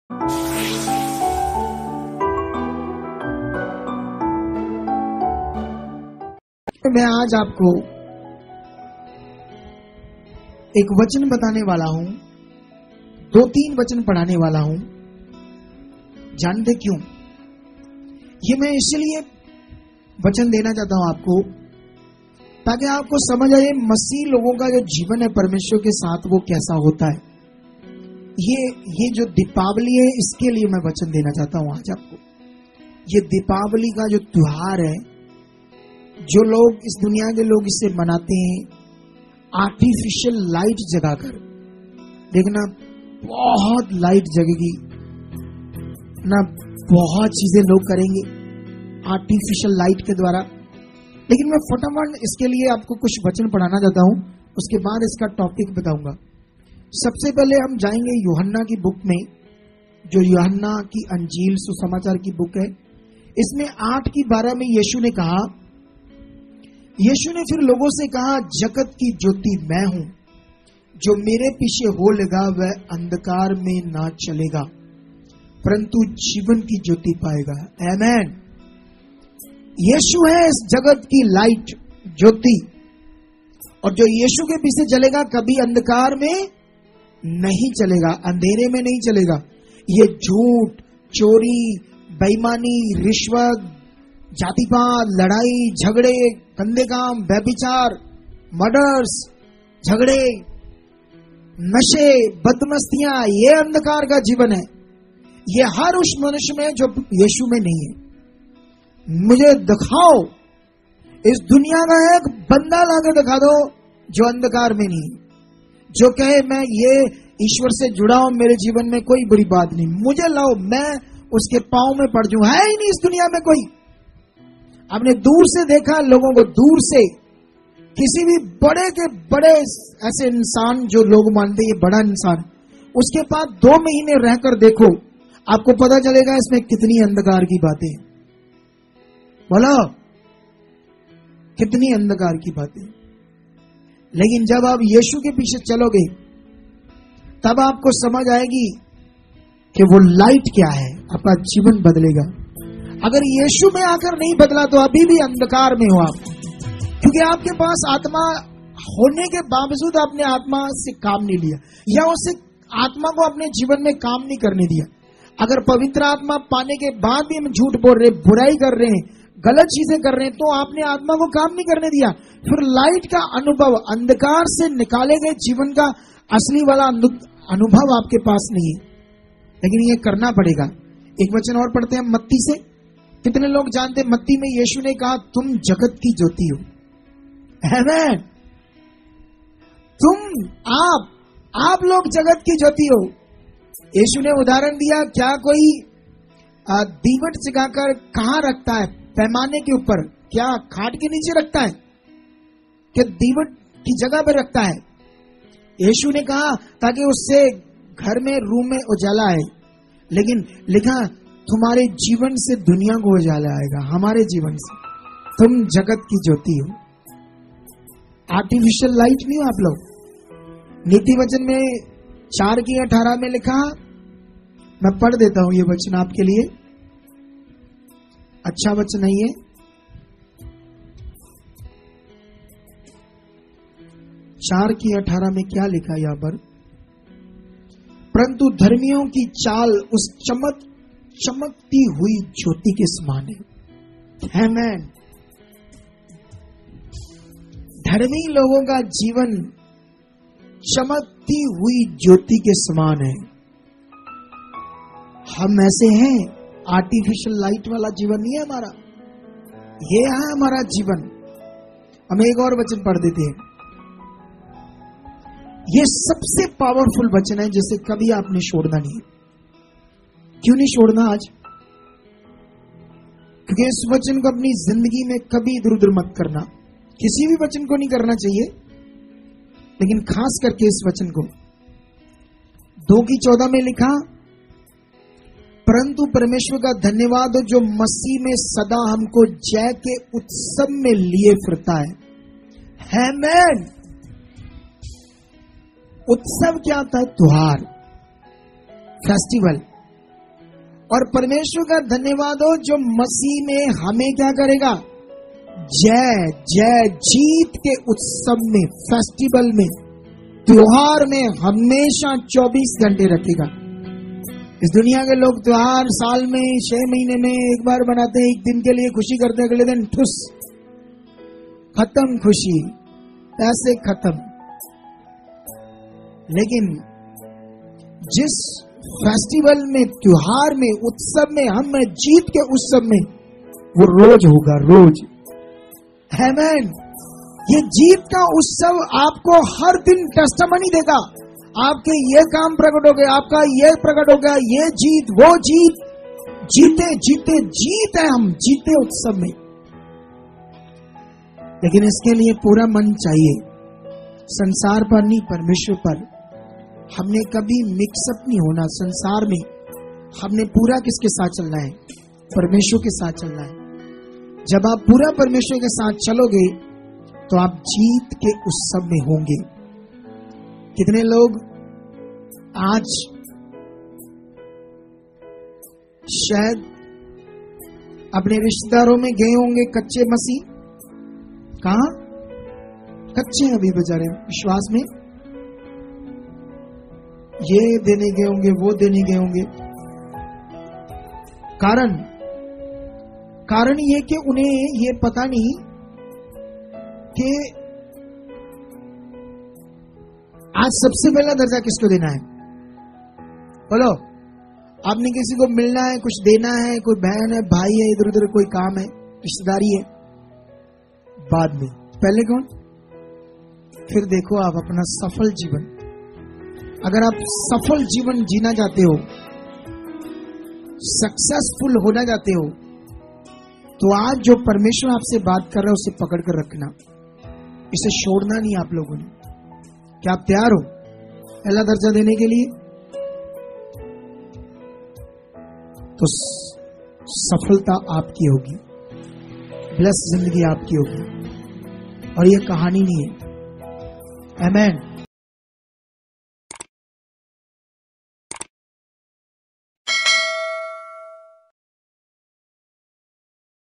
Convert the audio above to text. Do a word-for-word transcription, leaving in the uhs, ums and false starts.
मैं आज आपको एक वचन बताने वाला हूं, दो तीन वचन पढ़ाने वाला हूं। जानते क्यों? ये मैं इसलिए वचन देना चाहता हूं आपको, ताकि आपको समझ आए मसीह लोगों का जो जीवन है परमेश्वर के साथ वो कैसा होता है। ये ये जो दीपावली है, इसके लिए मैं वचन देना चाहता हूं आज आपको। ये दीपावली का जो त्योहार है, जो लोग इस दुनिया के लोग इसे मनाते हैं आर्टिफिशियल लाइट जगाकर। देखना, बहुत लाइट जगेगी ना, बहुत चीजें लोग करेंगे आर्टिफिशियल लाइट के द्वारा। लेकिन मैं फटाफट इसके लिए आपको कुछ वचन पढ़ाना चाहता हूं, उसके बाद इसका टॉपिक बताऊंगा। सबसे पहले हम जाएंगे यूहन्ना की बुक में, जो यूहन्ना की अंजील सुसमाचार की बुक है। इसमें आठ की बारह में यीशु ने कहा, यीशु ने फिर लोगों से कहा, जगत की ज्योति मैं हूं, जो मेरे पीछे हो लगा वह अंधकार में ना चलेगा परंतु जीवन की ज्योति पाएगा। आमेन। यीशु है इस जगत की लाइट, ज्योति, और जो यीशु के पीछे चलेगा कभी अंधकार में नहीं चलेगा, अंधेरे में नहीं चलेगा। ये झूठ, चोरी, बेईमानी, रिश्वत, जातिवाद, लड़ाई झगड़े, गंदे काम, व्यभिचार, मर्डर्स, झगड़े, नशे, बदमस्तियां, ये अंधकार का जीवन है। ये हर उस मनुष्य में जो यीशु में नहीं है। मुझे दिखाओ, इस दुनिया का एक बंदा लाके दिखा दो जो अंधकार में नहीं, जो कहे मैं ये ईश्वर से जुड़ा हूं, मेरे जीवन में कोई बुरी बात नहीं, मुझे लाओ, मैं उसके पांव में पड़ जाऊं। है ही नहीं इस दुनिया में कोई। आपने दूर से देखा लोगों को, दूर से किसी भी बड़े के बड़े ऐसे इंसान जो लोग मानते ये बड़ा इंसान, उसके पास दो महीने रहकर देखो, आपको पता चलेगा इसमें कितनी अंधकार की बातें। बोलो, कितनी अंधकार की बातें। लेकिन जब आप यीशु के पीछे चलोगे तब आपको समझ आएगी कि वो लाइट क्या है, आपका जीवन बदलेगा। अगर यीशु में आकर नहीं बदला तो अभी भी अंधकार में हो आप, क्योंकि आपके पास आत्मा होने के बावजूद आपने आत्मा से काम नहीं लिया, या उसे आत्मा को अपने जीवन में काम नहीं करने दिया। अगर पवित्र आत्मा पाने के बाद भी हम झूठ बोल रहे, बुराई कर रहे हैं, गलत चीजें कर रहे हैं, तो आपने आत्मा को काम नहीं करने दिया। फिर लाइट का अनुभव, अंधकार से निकाले गए जीवन का असली वाला अनुभव आपके पास नहीं है। लेकिन ये करना पड़ेगा। एक वचन और पढ़ते हैं मत्ती से। कितने लोग जानते हैं मत्ती में यीशु ने कहा, तुम जगत की ज्योति हो। आमेन। तुम, आप आप लोग जगत की ज्योति हो। यीशु ने उदाहरण दिया, क्या कोई दीवट जगाकर कहां रखता है? पैमाने के ऊपर, क्या खाट के नीचे रखता है? क्या दीवट की जगह पर रखता है? यीशु ने कहा ताकि उससे घर में, रूम में उजाला आए। लेकिन लिखा, तुम्हारे जीवन से दुनिया को उजाला आएगा, हमारे जीवन से। तुम जगत की ज्योति हो, आर्टिफिशियल लाइट नहीं हो आप लोग। नीति वचन में चार की अठारह में लिखा, मैं पढ़ देता हूं ये वचन आपके लिए, अच्छा वचन नहीं है। चार की अठारह में क्या लिखा यहां पर? परंतु धर्मियों की चाल उस चमक चमकती हुई ज्योति के समान है। आमेन। धर्मी लोगों का जीवन चमकती हुई ज्योति के समान है। हम ऐसे हैं, आर्टिफिशियल लाइट वाला जीवन नहीं है हमारा, ये है हमारा जीवन। हम एक और वचन पढ़ देते हैं। ये सबसे पावरफुल वचन है जिसे कभी आपने छोड़ना नहीं। क्यों नहीं छोड़ना आज? क्योंकि इस वचन को अपनी जिंदगी में कभी इधर उधर मत करना। किसी भी वचन को नहीं करना चाहिए, लेकिन खास करके इस वचन को। दो की चौदह में लिखा, परंतु परमेश्वर का धन्यवाद हो जो मसीह में सदा हमको जय के उत्सव में लिए फिरता है। आमेन। उत्सव क्या होता है? त्योहार, फेस्टिवल। और परमेश्वर का धन्यवाद हो जो मसीह में हमें क्या करेगा, जय जय जीत के उत्सव में, फेस्टिवल में, त्योहार में हमेशा चौबीस घंटे रखेगा। इस दुनिया के लोग त्योहार साल में छह महीने में एक बार बनाते हैं, एक दिन के लिए खुशी करते हैं, अगले दिन ठुस, खत्म खुशी, पैसे खत्म। लेकिन जिस फेस्टिवल में, त्योहार में, उत्सव में, हम जीत के उत्सव में, वो रोज होगा, रोज। आमीन। ये जीत का उत्सव आपको हर दिन टेस्टिमनी देगा। आपके ये काम प्रकट हो गया, आपका ये प्रकट हो गया, ये जीत, वो जीत, जीते जीते जीत है हम, जीते उत्सव में। लेकिन इसके लिए पूरा मन चाहिए, संसार पर नहीं, परमेश्वर पर। हमने कभी मिक्सअप नहीं होना संसार में। हमने पूरा किसके साथ चलना है, परमेश्वर के साथ चलना है। जब आप पूरा परमेश्वर के साथ चलोगे तो आप जीत के उत्सव में होंगे। कितने लोग आज शायद अपने रिश्तेदारों में गए होंगे कच्चे मसीह, कहां कच्चे अभी बेचारे विश्वास में, ये देने गए होंगे, वो देने गए होंगे। कारण कारण ये कि उन्हें ये पता नहीं कि आज सबसे पहला दर्जा किसको देना है। बोलो, आपने किसी को मिलना है, कुछ देना है, कोई बहन है, भाई है, इधर उधर कोई काम है, रिश्तेदारी है, बाद में। पहले कौन? फिर देखो आप अपना सफल जीवन। अगर आप सफल जीवन जीना चाहते हो, सक्सेसफुल होना चाहते हो, तो आज जो परमेश्वर आपसे बात कर रहा है उसे पकड़ कर रखना, इसे छोड़ना नहीं आप लोगों ने। क्या आप तैयार हो पहला दर्जा देने के लिए? तो सफलता आपकी होगी, ब्लेस जिंदगी आपकी होगी। और ये कहानी नहीं है। आमीन।